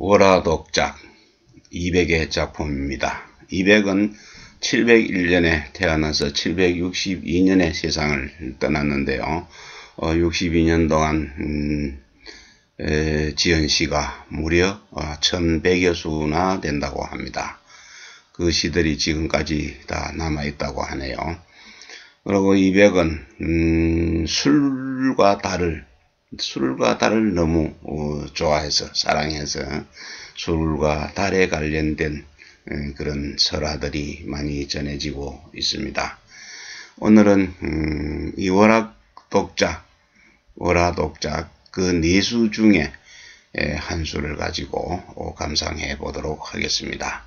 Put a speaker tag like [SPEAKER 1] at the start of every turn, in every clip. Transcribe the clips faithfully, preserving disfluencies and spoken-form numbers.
[SPEAKER 1] 월화독작 이백의 작품입니다. 이백은 칠백일 년에 태어나서 칠백육십이 년에 세상을 떠났는데요. 어, 육십이 년 동안 음, 에, 지은 시가 무려 어, 천백여 수나 된다고 합니다. 그 시들이 지금까지 다 남아있다고 하네요. 그리고 이백은 음, 술과 달을 술과 달을 너무 어, 좋아해서 사랑해서 술과 달에 관련된 음, 그런 설화들이 많이 전해지고 있습니다. 오늘은 음, 이 월화독작 월화독작 그 네수 중에 한 수를 가지고 어, 감상해 보도록 하겠습니다.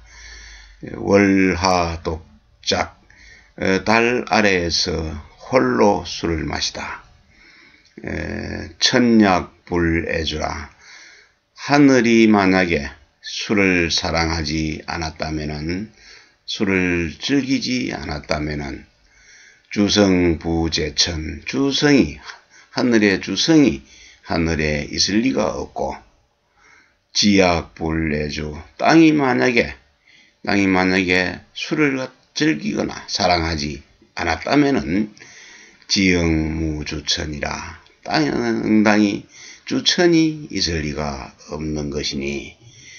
[SPEAKER 1] 월화독작 어, 달 아래에서 홀로 술을 마시다. 에, 천약불애주라. 하늘이 만약에 술을 사랑하지 않았다면은, 술을 즐기지 않았다면은, 주성부제천, 주성이, 하늘의 주성이 하늘에 있을 리가 없고, 지약불애주, 땅이 만약에, 땅이 만약에 술을 즐기거나 사랑하지 않았다면은, 지영무주천이라. 땅에는 응당히 주천이 있을 리가 없는 것이니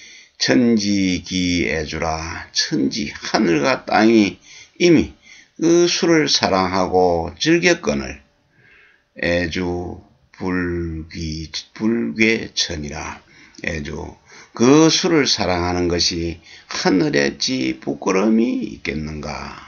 [SPEAKER 1] 천지기애주라. 천지 하늘과 땅이 이미 그 술을 사랑하고 즐겼거늘 애주 불귀 불괴천이라. 애주 그 술을 사랑하는 것이 하늘에 지 부끄러움이 있겠는가.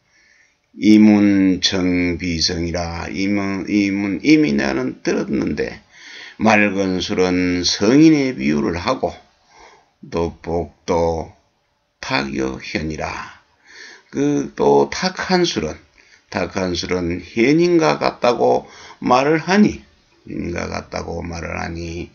[SPEAKER 1] 이문정비성이라. 이문, 이문, 이미 나는 들었는데, 맑은 술은 성인의 비유를 하고, 또 복도 탁여현이라. 그, 또 탁한 술은, 탁한 술은 현인과 같다고 말을 하니, 현인과 같다고 말을 하니,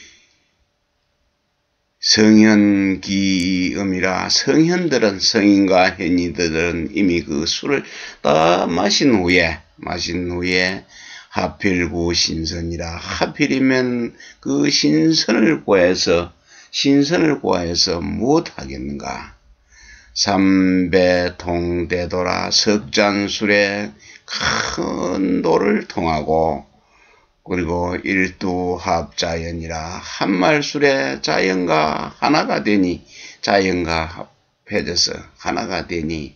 [SPEAKER 1] 성현기음이라. 성현들은, 성인과 현이들은 이미 그 술을 다 마신 후에, 마신 후에 하필구 신선이라. 하필이면 그 신선을 구해서, 신선을 구해서 무엇하겠는가. 삼배통대도라. 석잔술에 큰 도를 통하고, 그리고 일두합자연이라. 한말술에 자연과 하나가 되니, 자연과 합해져서 하나가 되니,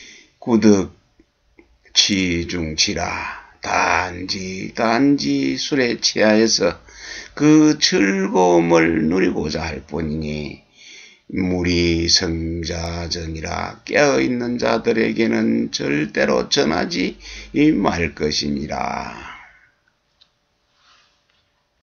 [SPEAKER 1] 구득취중치라. 단지 단지 술에 취하여서 그 즐거움을 누리고자 할 뿐이니, 무리성자전이라. 깨어있는 자들에게는 절대로 전하지 말 것이니라.